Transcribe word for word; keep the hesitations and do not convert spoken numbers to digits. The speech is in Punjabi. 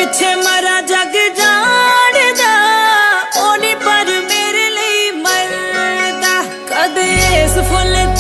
ਪਿੱਛੇ ਮਰਾ ਜਗ ਜਾਣਦਾ ਉਹ ਨੀ ਪਰ ਮੇਰੇ ਲਈ ਮਰਦਾ ਕਦੇ ਇਸ ਫੁੱਲ